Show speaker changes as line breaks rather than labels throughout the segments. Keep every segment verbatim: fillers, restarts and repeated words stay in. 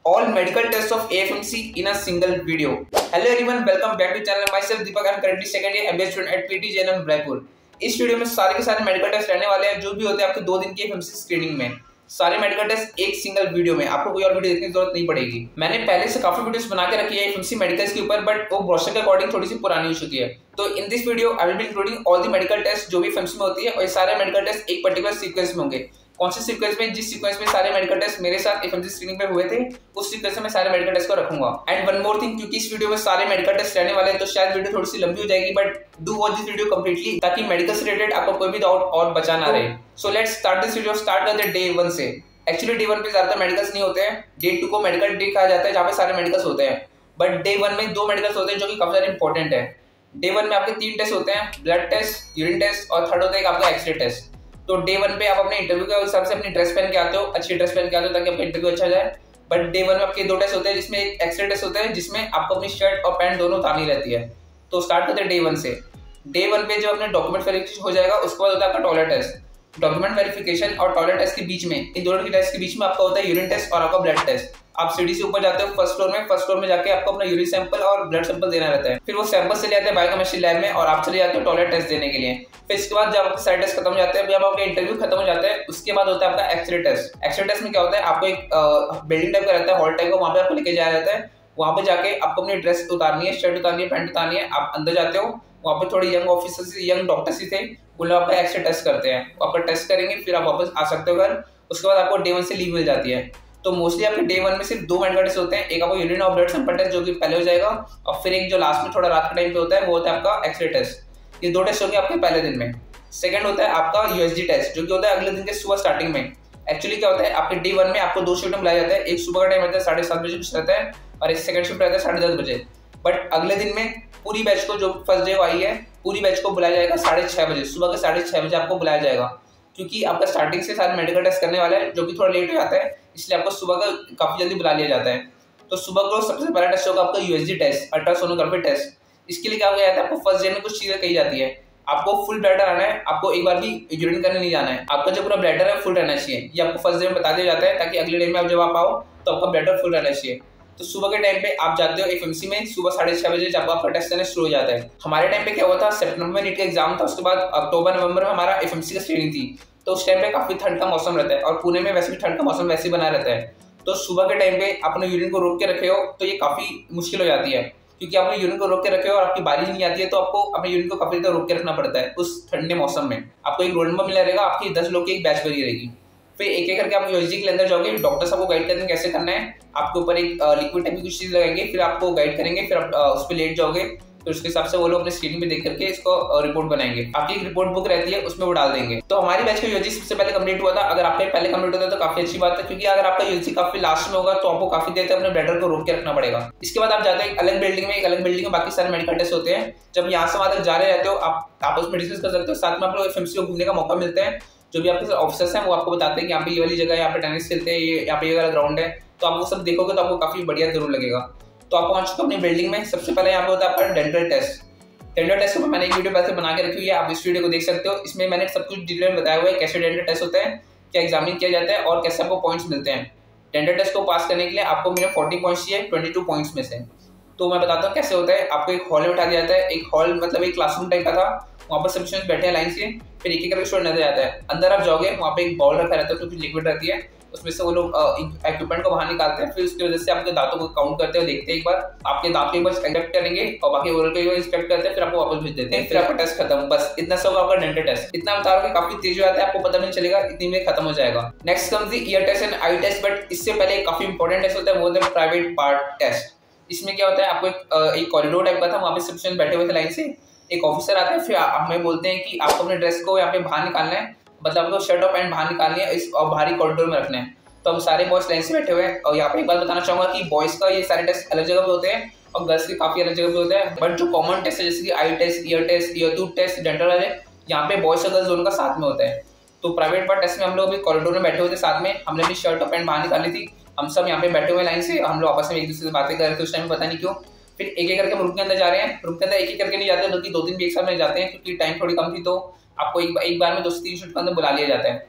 all medical tests of A F M C in a single video. Hello everyone, welcome back to channel. Myself Deepak, I am currently second year M B A student at P T J N M Raipur. इस video में सारे के सारे medical test रहने वाले हैं जो भी होते हैं आपके दो दिन की A F M C screening में। सारे मेडिकल टेस्ट एक सिंगल वीडियो में, आपको कोई और वीडियो देखने की जरूरत नहीं पड़ेगी। मैंने पहले से काफी वीडियोस बना के रखी है A F M C medicals के ऊपर, बट वो ब्रोशर के अकॉर्डिंग थोड़ी सी पुरानी हो चुकी है। तो in this video I will be including all the medical test जो भी A F M C में होती है, और ये सारे मेडिकल टेस्ट एक पर्टिकुलर सीक्वेंस में होंगे। कौन से सीक्वेंस में? जिस सीक्वेंस में सारे मेडिकल टेस्ट मेरे साथ A F M C screening पे हुए थे, उस सीक्वेंस में मैं सारे मेडिकल टेस्ट को रखूंगा। एंड वन मोर थिंग, क्योंकि इस वीडियो में सारे मेडिकल टेस्ट रहने वाले हैं तो शायद वीडियो थोड़ी सी लंबी हो जाएगी, but do watch this video completely ताकि मेडिकल से रिलेटेड आपको कोई भी डाउट और बचा ना रहे। So let's start this video. Start करते हैं डे वन से। एक्चुअली डे वन पे ज्यादातर मेडिकल्स नहीं होते हैं, डे टू को मेडिकल डे कहा जाता है जहाँ पे सारे मेडिकल्स होते हैं। बट डे वन में दो मेडिकल्स होते हैं जो कि काफी ज्यादा इंपॉर्टेंट है। डे वन में आपके तीन टेस्ट होते हैं, ब्लड टेस्ट, यूरिन टेस्ट और थर्ड होता है आपका एक्सरे टेस्ट। तो डे वन पे आप अपने इंटरव्यू के हिसाब से अपनी ड्रेस पहन के आते हो, अच्छी ड्रेस पहन के आते हो ताकि आपका इंटरव्यू अच्छा जाए। बट डे वन में आपके दो टेस्ट होते हैं, जिसमें एक एक्सरे टेस्ट होता है जिसमें आपको अपनी शर्ट और पैंट दोनों उतारनी रहती है। तो स्टार्ट करते हैं डे वन से। डे वन पे जब अपने डॉक्यूमेंट वेरिफिकेशन हो जाएगा, उसके बाद होता है आपका टॉयलेट टेस्ट। डॉक्यूमेंट वेरिफिकेशन और टॉयलेट टेस्ट के बीच में, इन दोनों के टेस्ट के बीच में आपका होता है यूरिन टेस्ट और आपका ब्लड टेस्ट। आप सीढ़ी से ऊपर जाते हो फर्स्ट फ्लोर में, फर्स्ट फ्लोर में जाके आपको अपना यूरिन सैंपल और ब्लड सैंपल देना रहता है। फिर वो सैंपल चले जाते हैं बायोकेमिस्ट्री लैब में और आप चले जाते हो टॉयलेट टेस्ट देने के लिए। फिर इसके बाद जब आपके सारे टेस्ट खत्म हो जाते हैं, जब आपका इंटरव्यू खत्म हो जाता है, उसके बाद होता है आपका एक्सरे टेस्ट। एक्सरे टेस्ट में क्या होता है, आपको एक बिल्डिंग टाइप का रहता है, हॉल टाइप का, वहाँ पे आपको लेके जाया जाता है। वहाँ पे जाके आपको अपनी ड्रेस उतारनी है, शर्ट उतारनी है, पैंट उतारनी है। आप अंदर जाते हो, वहाँ पे थोड़े यंग ऑफिसर्स, यंग डॉक्टर्स ही थे, वो लोग आपका एक्सरे टेस्ट करते हैं। आपका टेस्ट करेंगे, फिर आप वापस आ सकते हो घर। उसके बाद आपको डे वन से लीव मिल जाती है। तो मोस्टली आपके डे वन में सिर्फ दो मेडिकल टेस्ट होते हैं, एक आपको यूरिन और ब्लड सैंपल टेस्ट जो कि पहले हो जाएगा, और फिर एक जो लास्ट में थोड़ा रात के टाइम पे होता है वो होता है आपका एक्सरे टेस्ट। ये दो टेस्ट होंगे आपके पहले दिन में। सेकंड होता है आपका यूएसजी टेस्ट जो कि होता है अगले दिन के सुबह स्टार्टिंग में। एक्चुअली क्या होता है, आपके डे वन में आपको दो शिफ्ट में बुलाया जाता है। एक सुबह का टाइम रहता है साढ़े सात बजे कुछ रहता है, और एक सेकंड शिफ्ट रहता है साढ़े दस बजे। बट अगले दिन में पूरी बैच को, जो फर्स्ट डे आई है, पूरी बैच को बुलाया जाएगा साढ़े छः बजे। सुबह के साढ़े छः बजे आपको बुलाया जाएगा, क्योंकि आपका स्टार्टिंग से सारे मेडिकल टेस्ट करने वाला है जो कि थोड़ा लेट हो जाता है, इसलिए आपको सुबह का काफी जल्दी बुला लिया जाता है। तो सुबह को सबसे पहला टेस्ट होगा आपका यूएसजी टेस्ट, अल्ट्रासोनोग्राफी टेस्ट। इसके लिए क्या हो जाता है, आपको फर्स्ट डे में कुछ चीजें कही जाती है। आपको फुल ब्लैडर आना है, आपको एक बार भी यूरिन करने नहीं जाना है, आपका जो पूरा ब्लैडर है फुल रहना चाहिए। ये आपको फर्स्ट डे में बता दिया जाता है ताकि अगले डे में आप जब आप आओ तो आपका ब्लैडर फुल रहना चाहिए। तो सुबह के टाइम पे आप जाते हो A F M C में, सुबह साढ़े छह बजे जब आपका टेस्ट करना शुरू हो जाता है। हमारे टाइम पे क्या हुआ था, सितंबर में नीट का एग्जाम था, उसके बाद अक्टूबर नवंबर में हमारा A F M C का स्क्रीनिंग थी। तो उस टाइम पे काफी ठंड का मौसम रहता है, और पुणे में वैसे भी ठंड का मौसम वैसे ही बना रहता है। तो सुबह के टाइम पे अपने यूरिन को रोक के रखे हो तो ये काफी मुश्किल हो जाती है, क्योंकि आपने यूरिन को रोक के रखे हो और आपकी बारी नहीं आती है, तो आपको अपने यूरिन को काफी देर रोक के रखना पड़ता है उस ठंडे मौसम में। आपको एक रोल नंबर मिला रहेगा, आपकी दस लोग की एक बैच बनी रहेगी। फिर एक एक करके आप यूएसजी के अंदर जाओगे, डॉक्टर सबको गाइड करेंगे कैसे करना है। आपके ऊपर एक लिक्विड टाइप की कुछ चीज लगाएंगे, फिर आपको गाइड करेंगे, फिर आप उस पर लेट जाओगे। फिर उसके हिसाब से वो लोग अपने स्क्रीन में देख करके इसको रिपोर्ट बनाएंगे। आपकी एक रिपोर्ट बुक रहती है, उसमें वो डाल देंगे। तो हमारी बैच का यूएसजी सबसे पहले कंप्लीट हुआ था। अगर आपका पहले कंप्लीट होता है तो काफी अच्छी बात है, क्योंकि अगर आपका यूएसजी काफी लास्ट में होगा तो आपको काफी देर तक अपने ब्लैडर को रोक के रखना पड़ेगा। इसके बाद आप जाते हैं एक अलग बिल्डिंग में, एक अलग बिल्डिंग में बाकी सारे मेडिकल टेस्ट होते हैं। जब यहाँ से वहां तक जा रहे रहते हो, आप आपस में डिस्कस कर सकते हो, साथ में आप लोग F M C को घूमने का मौका मिलता है। जो भी आपके ऑफिसर्स हैं वो आपको बताते हैं कि यहाँ पे ये वाली जगह है, यहाँ पे टेनिस खेलते हैं, यहाँ पे ये वाला ग्राउंड है। तो आप वो सब देखोगे तो आपको काफी बढ़िया जरूर लगेगा। तो आप पहुंच चुके हो अपनी बिल्डिंग में। सबसे पहले यहाँ पे होता है आपका डेंटल टेस्ट। डेंटल टेस्ट को मैंने एक वीडियो पहले बना के रखी हुई है, आप इस वीडियो को देख सकते हो। इसमें मैंने सब कुछ डिटेल में बताया हुआ है, कैसे डेंटल टेस्ट होता है, क्या एग्जामिन किया जाता है और कैसे आपको पॉइंट्स मिलते हैं। डेंटल टेस्ट को पास करने के लिए आपको मिनिमम फोर्टी पॉइंट्स चाहिए ट्वेंटी टू पॉइंट्स में से। तो मैं बताता हूँ कैसे होता है। आपको एक हॉल में बैठा दिया जाता है, एक हॉल मतलब एक क्लासरूम टाइप का था, वहाँ पर सभी स्टूडेंट बैठे हैं लाइन से। फिर एक एक करके स्टूडेंट नजर आता है। अंदर आप जाओगे, वहाँ पे एक बॉल रखा रहता है, उसमें कुछ लिक्विड रहती है, उसमें से वो लोग इक्विपमेंट को बाहर निकालते हैं। फिर उसकी वजह से आपके दांतों को काउंट करते हैं, देखते हैं एक बार आपके दांत को एक बार इंस्पेक्ट करेंगे और बाकी ओरल को एक बार इंस्पेक्ट करते हैं, फिर आपको वापस भेज देते हैं। फिर आपका टेस्ट खत्म। बस इतना सब आपका डेंटल टेस्ट। इतना बता रहा हूँ कि काफी तेज हो जाता है, आपको पता नहीं चलेगा, इतनी में खत्म हो जाएगा। Next comes the ear test and eye test. But इससे पहले काफी इंपॉर्टेंट टेस्ट होता है, वो होता है प्राइवेट पार्ट टेस्ट। इसमें क्या होता है, आपको एक एक कॉरिडोर टाइप का था, वहाँ पे सब स्टूडेंट बैठे हुए थे लाइन से। एक ऑफिसर आता है, फिर हमें बोलते हैं कि आपको अपने ड्रेस को यहाँ पे बाहर निकालना है, मतलब आपको शर्ट और पैंट बाहर निकालनी है, इस और बाहरी कॉरिडोर में रखना है। तो हम सारे बॉयज लाइन से बैठे हुए हैं। और यहाँ पे एक बात बताना चाहूंगा कि बॉयज का ये सारे टेस्ट अलग जगह पे होते हैं और गर्ल्स के काफी अलग जगह पे होते हैं। बट जो कॉमन टेस्ट है, जैसे कि eye test, ear test, ear tooth test, dental वाले, यहाँ पे बॉयज और गर्ल्स दोनों का साथ में होता है। तो प्राइवेट पार्ट टेस्ट में हम लोग भी कॉरिडोर में बैठे हुए थे साथ में, हमने अपनी शर्ट और पैंट बाहर निकाली थी। हम सब यहाँ पे बैठे हुए लाइन से, हम लोग आपस में एक दूसरे से बातें कर रहे थे उस टाइम, पता नहीं क्यों। फिर एक एक करके रूम के अंदर जा रहे हैं। रूम के अंदर एक एक करके नहीं जाते, बल्कि दो तीन भी एक साथ में जाते हैं, क्योंकि टाइम थोड़ी कम थी। तो आपको एक, एक बार में दो से तीन शूट के अंदर बुला लिया जाता है।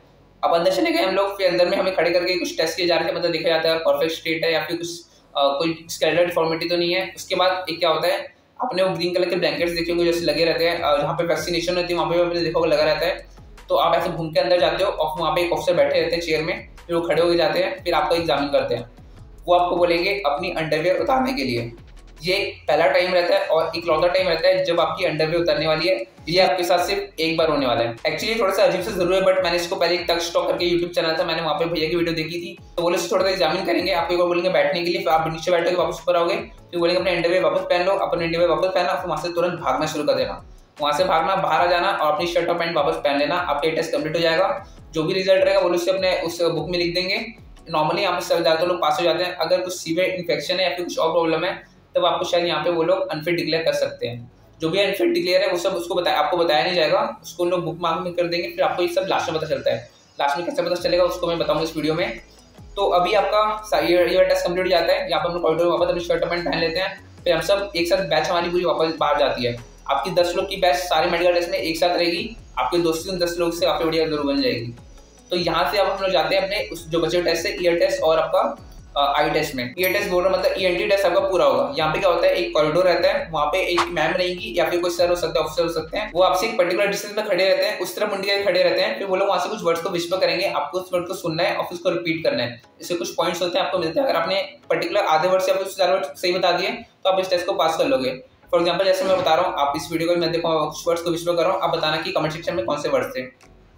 अब अंदर चले गए हम लोग, फिर अंदर में हमें खड़े करके कुछ टेस्ट किए जा रहे थे, मतलब देखा जाता है परफेक्ट स्टेट है या फिर कुछ आ, कोई स्केलेटल डिफॉर्मिटी तो नहीं है। उसके बाद एक क्या होता है, आपने वो ग्रीन कलर के ब्लैंकेट्स देखे होंगे जैसे लगे रहते हैं जहाँ पे वैक्सीनेशन होती है, वहाँ पे आपने देखा होगा लगा रहता है। तो आप ऐसे घूम के अंदर जाते हो और वहाँ पे एक ऑफिसर बैठे रहते हैं चेयर में, फिर वो खड़े हो जाते हैं, फिर आपको एग्जामिन करते हैं। वो आपको बोलेंगे अपनी अंडरवेयर उतारने के लिए। ये पहला टाइम रहता है और इकलौता टाइम रहता है जब आपकी अंडरवेयर उतारने वाली है। ये आपके साथ सिर्फ एक बार होने वाला है। एक्चुअली थोड़ा सा अजीब से जरूर है, बट मैंने इसको पहले एक टक स्टॉक करके यूट्यूब चैनल था, मैंने वहाँ पे भैया की वीडियो देखी थी। तो बोले थोड़ा सा एग्जामिन करेंगे, आपको एक बार बोलेंगे बैठने के लिए, फिर आप नीचे बैठोगे वापस ऊपर आओगे, फिर बोलेंगे अपने अंडरवेयर वापस पहन लो, अपने अंडरवेयर वापस पहनना, फिर वहाँ से तुरंत भागना शुरू कर देना। वहाँ से भागना, बाहर आ जाना और अपनी शर्ट और पैंट वापस पहन लेना। आपका टेस्ट कंप्लीट हो जाएगा। जो भी रिजल्ट रहेगा वो उससे अपने उस बुक में लिख देंगे। नॉर्मली यहाँ पे ज्यादातर लोग पास हो जाते हैं। अगर कुछ सीवियर इन्फेक्शन है या फिर कुछ और प्रॉब्लम है तब आपको शायद यहाँ पे वो लोग अनफिट डिक्लेयर कर सकते हैं। जो भी अनफिट डिक्लेयर है वो सब उसको बताया आपको बताया नहीं जाएगा, उसको लोग बुक मार्क में कर देंगे। फिर आपको ये सब लास्ट में पता चलता है। लास्ट में कैसे पता चलेगा उसको मैं बताऊंगा इस वीडियो में। तो अभी आपका ये टेस्ट कंप्लीट हो जाता है। यहाँ पर हम कॉरिडोर वापस अपनी शर्ट पैंट पहन लेते हैं, फिर हम सब एक साथ बैच हमारी पूरी वापस बाहर जाती है। आपकी दस लोग की बैच सारे मेडिकल टेस्ट में एक साथ रहेगी। आपके दोस्तों उन दस लोग से काफी बढ़िया जरूर बन जाएगी। तो यहाँ से अब हम लोग जाते हैं अपने उस जो बचे टेस्ट है, ईयर टेस्ट और आपका आई टेस्ट में। ईयर टेस्ट बोल रहा मतलब ईएनटी टेस्ट आपका पूरा होगा। यहाँ पे क्या होता है, एक कॉरिडोर रहता है, वहाँ पे एक मैम रहेगी या फिर कोई सर हो सकता है, ऑफिसर हो सकते हैं। वो आपसे एक पर्टिकुलर डिस्टेंस में खड़े रहते हैं, उस तरफ मुंडी खड़े रहते हैं। फिर वो लोग वहाँ से कुछ वर्ड्स को विस्पर करेंगे, आपको उस वर्ड को सुनना है और उसको रिपीट करना है। इससे कुछ पॉइंट्स होते हैं आपको मिलते हैं। अगर आपने पर्टिकुलर आधे वर्ड से आपको चार वर्ड सही बता दिए तो आप इस टेस्ट को पास कर लोगे। फॉर एग्जाम्पल जैसे मैं बता रहा हूँ, आप इस वीडियो को मैं देखो कुछ वर्ड्स को विस्पर कर रहा हूँ, आप बताना कि कमेंट सेक्शन में कौन से वर्ड्स थे।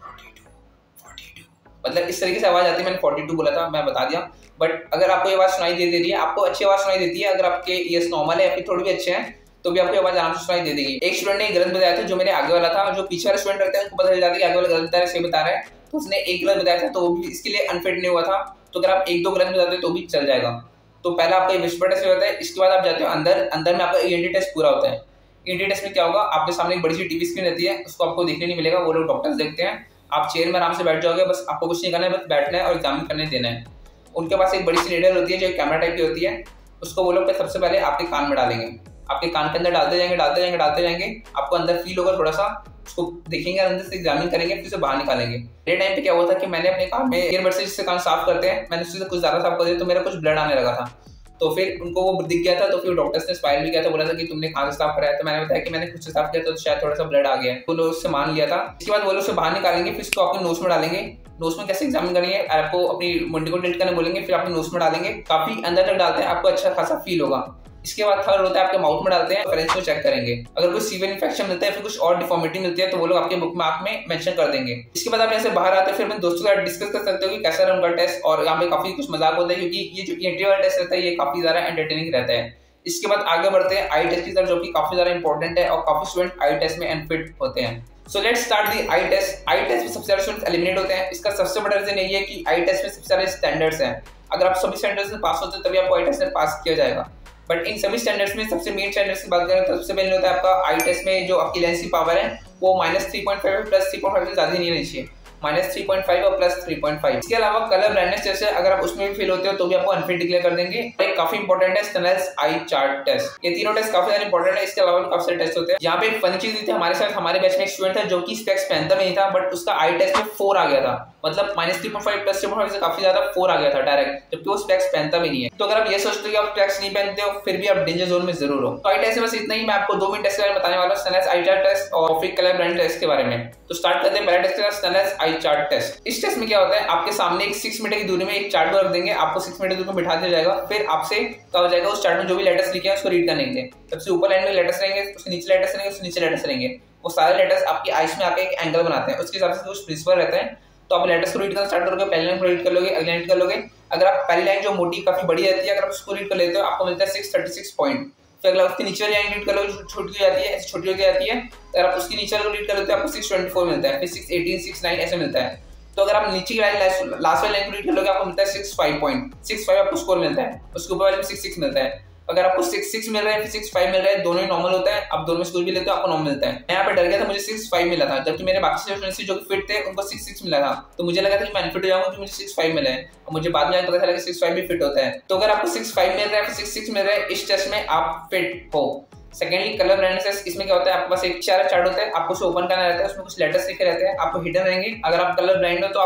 मतलब इस तरीके से आवाज आती है। मैंने बयालीस बोला था, मैं बता दिया। बट अगर आपको ये आवाज सुनाई दे दे रही है, आपको अच्छी आवाज सुनाई देती है, अगर आपके ईयर्स नॉर्मल है या फिर थोड़े भी अच्छे हैं तो भी आपको आवाज आराम से सुनाई दे देगी। एक स्टूडेंट ने गलत बताया था, जो मेरे आगे वाला था। जो पीछे वाला स्टूडेंट रहता है उनको पता चल जाता है कि आगे वाला गलत बता रहा है, सही बता रहा है, तो उसने एक गलत बताया था तो वो भी इसके लिए अनफिट नहीं हुआ था। तो अगर आप एक दो गलत बताते तो भी चल जाएगा। तो पहला आपका विस्पर टेस्ट होता है। इसके बाद आप जाते हो अंदर। अंदर में आपका ईएनटी टेस्ट पूरा होता है। ईएनटी टेस्ट में क्या होगा, आपके सामने एक बड़ी सी टीवी स्क्रीन रहती है, उसको आपको देखने नहीं मिलेगा, वो लोग डॉक्टर्स देखते हैं। आप चेयर में आराम से बैठ जाओगे, बस आपको कुछ नहीं करना है, बस बैठना है और एग्जामिन करने देना है। उनके पास एक बड़ी सी नीडल होती है जो कैमरा टाइप की होती है, उसको वो लोग सबसे पहले आपके कान में डालेंगे। आपके कान के अंदर डालते जाएंगे डालते जाएंगे डालते जाएंगे आपको अंदर फील होगा थोड़ा सा, उसको देखेंगे, अंदर से एग्जामिन करेंगे, फिर से बाहर निकालेंगे। मेरे टाइम पे क्या हुआ था कि मैंने अपने कान में ईयरबड से जिससे कान साफ करते हैं, मैंने उससे कुछ ज्यादा साफ कर दिया तो मेरा कुछ ब्लड आने लगा था। तो फिर उनको वो दिख गया था, तो फिर डॉक्टर्स ने स्पाइल भी किया था, बोला था कि तुमने कहाँ से साफ कराया। तो मैंने बताया कि मैंने खुद से साफ किया था, तो शायद थोड़ा सा ब्लड आ गया है। वो लोग उससे मान लिया था। इसके बाद वो लोग उसे बाहर निकालेंगे, फिर उसको अपने नोज में डालेंगे। नोज में कैसे एग्जामिन करेंगे, आपको अपनी मुंडी को टिल्ट करने बोलेंगे, फिर अपने नोज में डालेंगे। काफी अंदर तक डालते हैं, आपको अच्छा खासा फील होगा। इसके बाद थर्ड होता है आपके माउथ में डालते हैं, फ्रेंच को चेक करेंगे। अगर कोई सीवियर इन्फेक्शन मिलता है फिर कुछ और डिफॉर्मिटी मिलती है तो वो लोग आपके बुक मार्क में मेंशन कर देंगे। इसके बाद आप यहाँ से बाहर आते हैं, फिर अपने दोस्तों के साथ डिस्कस कर सकते हो कि कैसा रहा उनका टेस्ट। और यहाँ पे काफी कुछ मजाक होता है क्योंकि ये जो ईएनटी वाला टेस्ट रहता है ये काफी ज्यादा एंटरटेनिंग रहता है। इसके बाद आगे बढ़ते हैं आई टेस्ट की तरफ, जो कि काफी ज्यादा इंपॉर्टेंट है और काफी स्टूडेंट आई टेस्ट में अनफिट होते हैं। So let's start the eye test. Eye test में सबसे ज्यादा स्टूडेंट्स एलिमिनेट होते हैं। इसका सबसे बड़ा रीजन यही है कि आई टेस्ट में सबसे सारे स्टैंडर्ड्स हैं। अगर आप सभी स्टैंडर्ड्स में पास होते हैं तभी आपको आई टेस्ट में पास किया जाएगा। बट इन सभी स्टैंडर्ड्स में सबसे मेन स्टैंडर्ड्स की बात करें तो सबसे पहले होता है आपका आई टेस्ट में जो आपकी लेंस की पावर है वो minus three point five plus three point five से ज्यादा नहीं रहनी चाहिए। माइनस थ्री पॉइंट फाइव और प्लस थ्री पॉइंट फाइव। इसके अलावा कलर ब्लाइंडनेस टेस्ट है, अगर आप उसमें भी फेल होते हो तो भी आपको अनफिट डिक्लेयर कर देंगे। एक काफी इंपॉर्टेंट है स्नेल्स आई चार्ट टेस्ट। ये तीनों टेस्ट काफी ज्यादा इंपॉर्टेंट है। इसके अलावा भी काफी सारे टेस्ट होते हैं। यहाँ पे एक फनी चीज थी, हमारे साथ हमारे बैच में एक स्टूडेंट था जो कि स्पेक्स पहनता नहीं था, बट उसका आई टेस्ट में फोर आ गया था। मतलब minus three point five plus three point five से काफी ज्यादा फोर आ गया था डायरेक्ट, जबकि वो स्पेक्स पहनता भी नहीं है। तो अगर आप ये सोचते हो कि आप स्पेक्स नहीं पहनते हो फिर भी आप डेंजर जोन में जरूर हो। तो आई टेस्ट में बस इतना ही। मैं आपको दो मिनट टेस्ट के बारे में बताने वाला हूँ, स्नेल्स आई चार्ट टेस्ट और फिर कलर ब्लाइंड टेस्ट के बारे में। तो स्टार्ट करते हैं पहला टेस्ट का, स्नेल्स आई चार्ट टेस्ट। इस टेस्ट में क्या होता है, आपके सामने एक सिक्स मीटर की दूरी में एक चार्ट रख देंगे, आपको सिक्स मीटर की दूरी में बिठा दिया जाएगा। फिर आपसे क्या हो जाएगा, उस चार्ट में जो भी लेटर्स लिखे हैं उसको रीड करने के लिए सबसे ऊपर लाइन में लेटर्स रहेंगे, उसके नीचे लेटर्स रहेंगे, उसके नीचे लेटर्स रहेंगे। वो सारे लेटर्स आपकी आईज में आके एक एंगल बनाते हैं, उसके हिसाब से कुछ प्रिंसिपल रहता है। तो आप लेटर्स को रीड करना स्टार्ट करोगे, पहली लाइन को रीड कर लोगे, अगली लाइन कर लोगे। अगर आप पहली लाइन जो मोटी काफी बड़ी रहती है, अगर आप उसको रीड कर लेते हो आपको मिलता है सिक्स थर्टी सिक्स पॉइंट। फिर अगला उसके नीचे वाली लाइन रीड कर लोगे, छोटी हो जाती है, ऐसे छोटी हो जाती है। अगर आप उसके नीचे वाले को रीड कर लेते हो आपको सिक्स ट्वेंटी फोर मिलता है, फिर सिक्स एटीन सिक्स नाइन ऐसे मिलता है। तो अगर आप नीचे की लाइन लास्ट वाली लाइन को रीड कर लोगे आपको मिलता है six five point six five आपको स्कोर मिलता है। उसके ऊपर वाले में सिक्स सिक्स मिलता है। अगर आपको सिक्स सिक्स मिल रहा है फिर सिक्स फाइव मिल रहा है, दोनों ही नॉर्मल होता है। आप दोनों में स्कोर भी लेते हो आपको नॉर्मल मिलता है। मैं यहाँ पे डर गया था, मुझे सिक्स फाइव मिला था, जबकि मेरे बाकी स्टूडेंट्स जो फिट थे उनको सिक्स सिक्स मिला था। तो मुझे लगा था कि मैं अनफिट हो जाऊंगा कि मुझे सिक्स फाइव मिला है, और मुझे बाद में पता चला कि सिक्स फाइव भी फिट होता है। तो अगर आपको सिक्स फाइव मिल रहा है सिक्स सिक्स मिल रहा है, इस टेस्ट में आप फिट हो। Secondly colour blindness. इसमें क्या होता है, आपके पास एक चार चार्ट होता है, आपको उसे ओपन करना रहता है, उसमें कुछ लेटर्स लिखे रहते हैं, आपको हिडन रहेंगे। अगर आप कलर ब्लाइंड हो तो आप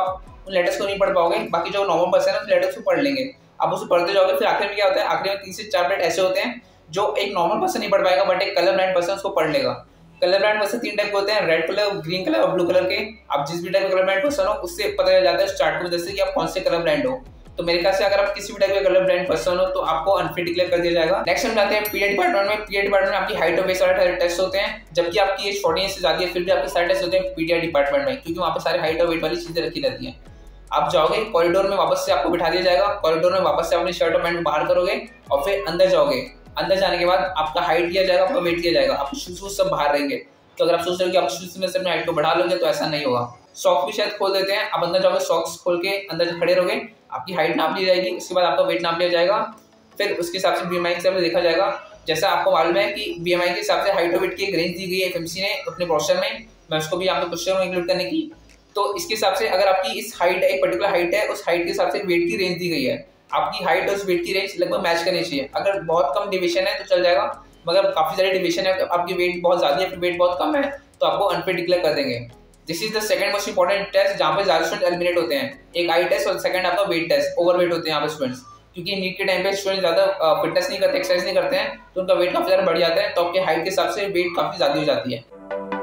उन लेटर्स को नहीं पढ़ पाओगे, बाकी जो नॉर्मल पर्सन है उस लेटर्स को पढ़ लेंगे। आप उसे पढ़ते जाओगे, फिर आखिर में क्या होता है, आखिर में तीन से चार मिनट ऐसे होते हैं जो एक नॉर्मल पर्सन नहीं पढ़ पाएगा, बट एक कलर ब्लाइंड पर्सन उसको पढ़ लेगा। कलर ब्लाइंड पर्सन तीन टाइप के होते हैं, रेड कलर, ग्रीन कलर और ब्लू कलर के। आप जिस भी टाइप का कलर ब्लाइंड पर्सन हो उससे पता चल जाता है चार्ट की वजह से कि आप कौन से कलर ब्लाइंड हो। तो मेरे ख्याल से अगर आप किसी भी टाइप का कलर ब्लाइंड पर्सन हो तो आपको अनफिट डिक्लेयर कर दिया जाएगा। नेक्स्ट हम जाते हैं पीडिया डिपार्टमेंट में। पीडिया डिपार्टमेंट में आपकी हाइट और वेट सारे टेस्ट होते हैं, जबकि आपकी एज फोर्टीन से ज्यादा है फिर भी आपके सारे टेस्ट होते हैं पीडिया डिपार्टमेंट में, क्योंकि वहाँ पे सारे हाइट और वेट वाली चीजें रखी रहती है। आप जाओगे कॉरिडोर में, वापस से आपको बिठा दिया जाएगा। कॉरिडोर में वापस से अपनी शर्ट और पैंट बाहर करोगे और फिर अंदर जाओगे। अंदर जाने के बाद आपका हाइट लिया जाएगा, आपका वेट लिया जाएगा, आपके शूज सब बाहर रहेंगे। तो अगर आप सोच रहे हो कि आप शूज में से अपनी हाइट को बढ़ा लोगे तो ऐसा नहीं होगा। सॉक्स भी शायद खोल देते हैं, आप अंदर जाओगे, सॉक्स खोल के अंदर खड़े रहोगे, आपकी हाइट नाप ली जाएगी, उसके बाद आपका वेट नाप लिया जाएगा, फिर उसके हिसाब से बीएमआई के हिसाब से देखा जाएगा। जैसा आपको मालूम है कि बीएमआई के हिसाब से हाइट और वेट की एक रेंज दी गई है एफएमसी ने अपने ब्रोशर में, मैं उसको भी यहाँ पे क्वेश्चन में इंक्लूड करने की। तो इसके हिसाब से अगर आपकी इस हाइट एक पर्टिकुलर हाइट है, उस हाइट के हिसाब से वेट की रेंज दी गई है। आपकी हाइट और उस वेट की रेंज लगभग मैच करनी चाहिए। अगर बहुत कम डिविएशन है तो चल जाएगा, मगर काफी सारी डिविएशन है, आपकी वेट बहुत ज्यादा है, वेट बहुत कम है, तो आपको अनफिट डिक्लेयर कर देंगे। This is the second most important test जहाँ पे ज्यादा स्टूडेंट एलिमिनेट होते हैं। एक आई टेस्ट और सेकंड आपका वेट टेस्ट। ओवरवेट होते हैं यहाँ पे स्टूडेंट्स, क्योंकि नीट के टाइम पे स्टूडेंट ज्यादा फिटनेस नहीं करते, एक्सरसाइज नहीं करते हैं, तो उनका वेट काफी ज्यादा बढ़ जाता है, तो आपके हाइट के हिसाब से वेट काफी ज्यादा हो जाती है।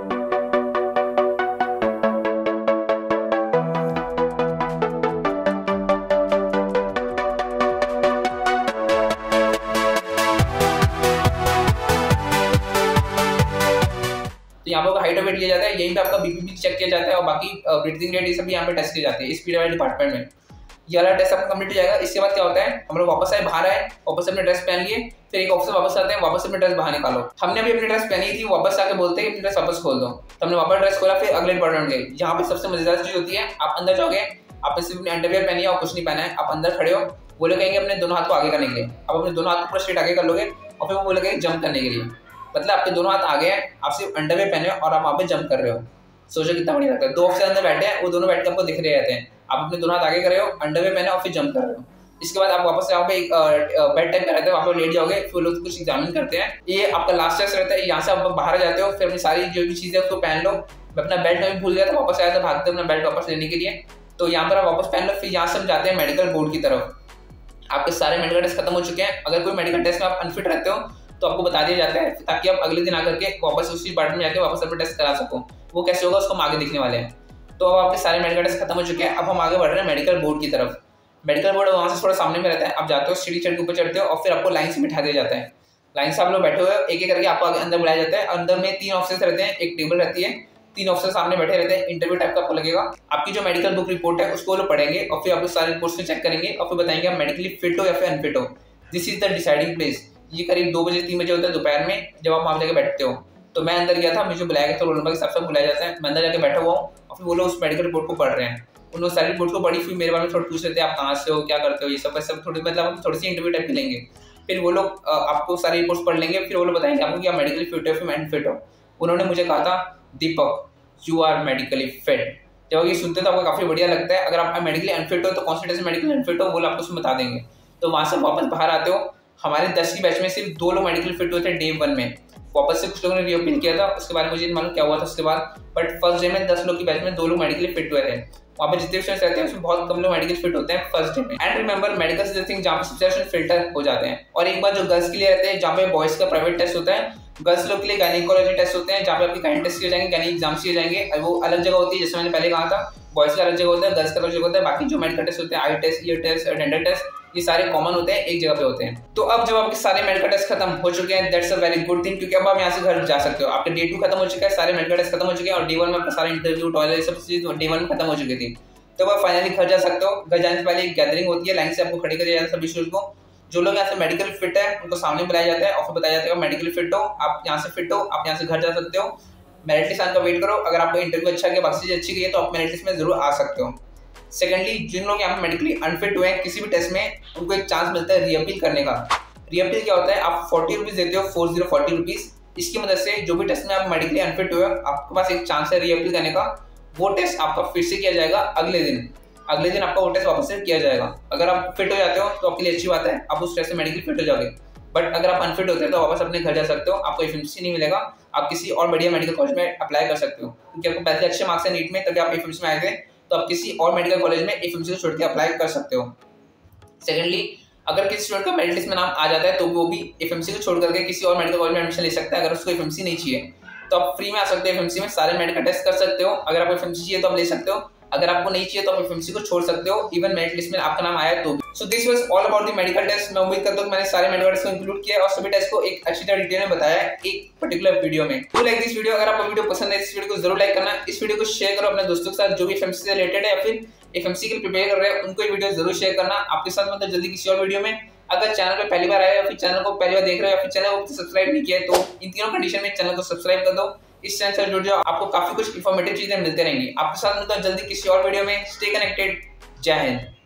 तो यहाँ पे हाइट और वेट लिया जाता है, यहीं पे आपका बीपी भी चेक किया जाता है और बाकी ब्रीथिंग रेट ये सब भी यहाँ पे टेस्ट किए जाते हैं इस पीडिया डिपार्टमेंट में। ये वाला टेस्ट आपका कंप्लीट हो जाएगा। इसके बाद क्या होता है, हम लोग वापस आए, बाहर आए, वापस अपने ड्रेस पहन लिए, फिर एक ऑफिसर वापस आते हैं, वापस अपनी ड्रेस बाहर निकालो। हमने भी अपनी ड्रेस पहनी थी, वापस आके बोलते हैं अपनी ड्रेस वापस खोल दो, तो हमने वापस ड्रेस खोला, फिर अगले डिपार्टमेंट गए। यहाँ पे सबसे मजेदार चीज होती है, आप अंदर जाओगे, आपने सिर्फ अपनी अंडरवियर पहनी है और कुछ नहीं पहना है, आप अंदर खड़े हो, वो लोग कहेंगे अपने दोनों हाथ को आगे करने के लिए, आप अपने दोनों हाथ को पूरा स्ट्रेट आगे कर लोगे और फिर वो बोलेंगे जंप करने के लिए। मतलब आपके दोनों हाथ आगे हैं, आप सिर्फ अंडरवियर पहने और आप वहाँ पे जंप कर रहे हो। सोचो कितना बढ़िया लगता है। दो ऑफिसर अंदर बैठे हैं, वो दोनों बैठ के आपको दिख रहे रहते हैं, आप अपने दोनों हाथ आगे कर रहे हो, अंडरवियर पहने और फिर जंप कर रहे हो। इसके बाद आप वापस यहाँ पे एक बेड टाइप का रहता है, वहाँ पे लेट जाओगे, फिर लोग कुछ एग्जामिन करते हैं। ये आपका लास्ट टेस्ट रहता है, यहाँ से आप बाहर जाते हो, फिर अपनी सारी जो भी चीजें उसको पहन लो। मैं अपना बेल्ट में भूल गया था, वापस आया था भागते अपना बेल्ट वापस लेने के लिए, तो यहाँ पर आप वापस पहन लो। फिर यहाँ से हम जाते हैं मेडिकल बोर्ड की तरफ। आपके सारे मेडिकल टेस्ट खत्म हो चुके हैं। अगर कोई मेडिकल टेस्ट में आप अनफिट रहते हो तो आपको बता दिया जाता है, ताकि आप अगले दिन आकर के वापस उसी डिपार्टमेंट में जाके वापस अपना टेस्ट करा सको। वो कैसे होगा उसको हम आगे दिखने वाले हैं। तो अब आपके सारे मेडिकल टेस्ट खत्म हो चुके हैं, अब हम आगे बढ़ रहे हैं मेडिकल बोर्ड की तरफ। मेडिकल बोर्ड वहाँ से थोड़ा सामने में रहता है, आप जाते हो, सीढ़ी चढ़ के ऊपर चढ़ते हो और फिर आपको लाइन से बिठा दिया जाता है। लाइन से आप लोग बैठे हुए हो, एक एक करके आपको अंदर बुलाया जाता है। अंदर में तीन ऑफिसर्स रहते हैं, एक टेबल रहती है, तीन ऑफिसर सामने बैठे रहते हैं, इंटरव्यू टाइप का आपको लगेगा। आपकी जो मेडिकल बुक रिपोर्ट है उसको लोग पढ़ेंगे और फिर आपको सारे रिपोर्ट्स को चेक करेंगे और फिर बताएंगे आप मेडिकली फिट हो या फिर अनफिट हो। This is the deciding place. ये करीब दो बजे तीन बजे होता है दोपहर में, जब आप वहाँ जाके बैठते हो। तो मैं अंदर गया था, मुझे बुलाया गया, तो रोल नंबर के हिसाब से बुलाया जाता है। मैं अंदर जाके बैठा हुआ हूँ और फिर वो लोग उस मेडिकल रिपोर्ट को पढ़ रहे हैं। उन्होंने सारी रिपोर्ट को पढ़ी, फिर मेरे बारे में थोड़ा पूछ रहे थे, आप कहाँ से हो, क्या करते हो, ये सब सब थोड़ी मतलब थोड़ी सी इंटरव्यू टाइप की लेंगे। फिर वो लोग आपको सारी रिपोर्ट्स पढ़ लेंगे, फिर वो लोग बताएंगे आपको कि आप मेडिकली फिट हो फिर अनफिट हो। उन्होंने मुझे कहा था, Deepak you are medically fit. जब ये सुनते तो आपको काफी बढ़िया लगता है। अगर आप मेडिकली अनफिट हो तो कौन सी मेडिकली अनफिट हो वो आपको उसमें बता देंगे। तो वहां से वापस बाहर आते हो। हमारे दस की बैच में सिर्फ दो लोग मेडिकल फिट हुए थे डे वन में, वापस से कुछ लोगों ने रीअपील किया था, उसके बाद मुझे मालूम क्या हुआ था उसके बाद। बट फर्स्ट डे में दस लोग की बैच में दो लोग मेडिकली फिट हुए थे। वहाँ पे जितने स्टूडेंट्स रहते हैं उसमें बहुत कम लोग मेडिकल फिट होते हैं फर्स्ट डे में। And remember medical is the thing जहाँ पे सबसे ज्यादा फिल्टर हो जाते हैं। और एक बार जो गर्ल्स के लिए रहते हैं, जहाँ पे बॉयज का प्राइवेट टेस्ट होता है, गर्ल्स लोग के लिए गायनिकोलॉजी टेस्ट होते हैं, जहाँ पे आपके गायनी टेस्ट किए जाएंगे, गायनी एग्जाम्स किए जाएंगे। वो अलग जगह होती है, जैसे मैंने पहले कहा था, बॉयज का अलग जगह होता है, गर्ल्स का अलग जगह होता है। बाकी जो मेडिकल टेस्ट होते हैं, eye test, ear test, dental test, ये सारे कॉमन होते हैं, एक जगह पे होते हैं। तो अब जब आपके सारे मेडिकल टेस्ट खत्म हो चुके हैं, that's a very good thing, क्योंकि अब आप यहाँ से घर जा सकते हो। आपके डे टू खत्म हो चुका है, सारे मेडिकल टेस्ट खत्म हो चुके हैं और डे वन में आपका सारा इंटरव्यू, टॉयलेट, सब चीज डे वन में खत्म हो चुकी थी। तो आप फाइनली घर जा सकते हो। घर जाने से पहले एक गैदरिंग होती है, लाइन से आपको खड़े कर दिया जाता है सभी स्टूडेंट को। जो लोग यहाँ से मेडिकल फिट है उनको सामने बुलाया जाता है और फिर बताया जाता है मेडिकल फिट हो, आप यहाँ से फिट हो, आप यहाँ से घर जा सकते हो। मेरिट लिस्ट आने का वेट करो। अगर आपका इंटरव्यू अच्छा गया, बाकी चीज अच्छी गई है तो आप मेरिट लिस्ट में जरूर आ सकते हो। सेकेंडली, जिन लोग यहाँ पे मेडिकली अनफिट हुए हैं किसी भी टेस्ट में, उनको एक चांस मिलता है रीअपील करने का। रीअपील क्या होता है, आप फोर्टी रुपीज देते हो, फोर जीरो फोर्टी रुपीज। इसकी मदद से जो भी टेस्ट में आप मेडिकली अनफिट हुए, आपके पास एक चांस है रीअपील करने का। वो टेस्ट आपका फिर से किया जाएगा अगले दिन। अगले दिन आपका वो टेस्ट वापस से किया जाएगा। अगर आप फिट हो जाते हो तो आपके लिए अच्छी बात है, आप उस टेस्ट से मेडिकली फिट हो जाओगे। बट अगर आप अनफिट होते हैं तो वापस अपने घर जा सकते हो, आपको एफएमसी नहीं मिलेगा, आप किसी और बढ़िया मेडिकल कॉलेज में अप्लाई कर सकते हो। क्योंकि आपको पहले अच्छे मार्क्स है नीट में, तभी आप एफएमसी में आए थे। तो आप किसी और मेडिकल कॉलेज में एफएमसी को छोड़ के अप्लाई कर सकते हो। सेकेंडली, अगर किसी स्टूडेंट का मेरिट लिस्ट में नाम आ जाता है तो वो भी एफएमसी को छोड़ करके किसी और मेडिकल कॉलेज में एडमिशन ले सकता है। अगर उसको एफएमसी नहीं चाहिए तो आप फ्री में आ सकते हो एफएमसी में, सारे मेडिकल टेस्ट कर सकते हो। अगर आपको एफएमसी चाहिए तो आप ले सकते हो, अगर आपको नहीं चाहिए तो आप एफएमसी को छोड़ सकते हो, इवन मेरिट लिस्ट में आपका नाम आया तो भी। So this was all about the medical test. मैं उम्मीद करता हूं कि मैंने सारे मेडिकल टेस्ट को इंक्लूड किया और सभी टेस्ट को एक अच्छी तरह डिटेल में बताया है एक पर्टिकुलर वीडियो में। तो लाइक दिस वीडियो, अगर आपको वीडियो पसंद है इस वीडियो को जरूर लाइक करना, इस वीडियो को शेयर करो अपने दोस्तों के साथ जो भी एफएमसी से रिलेटेड है या फिर एफएमसी के लिए प्रिपेयर कर रहे हैं, उनको ये वीडियो जरूर शेयर करना। आपके साथ मतलब जल्दी किसी और वीडियो में। अगर चैनल पे पहली बार आए या फिर चैनल को पहली बार देख रहे हो या फिर चैनल को सब्सक्राइब नहीं किया है तो इन तीनों कंडीशन में चैनल को सब्सक्राइब कर दो। इस चैनल से जुड़ जाओ, आपको काफी कुछ इंफॉर्मेटिव चीजें मिलते रहेंगी। आपके साथ मिलता हूं जल्दी किसी और वीडियो में। Stay connected. जय हिंद।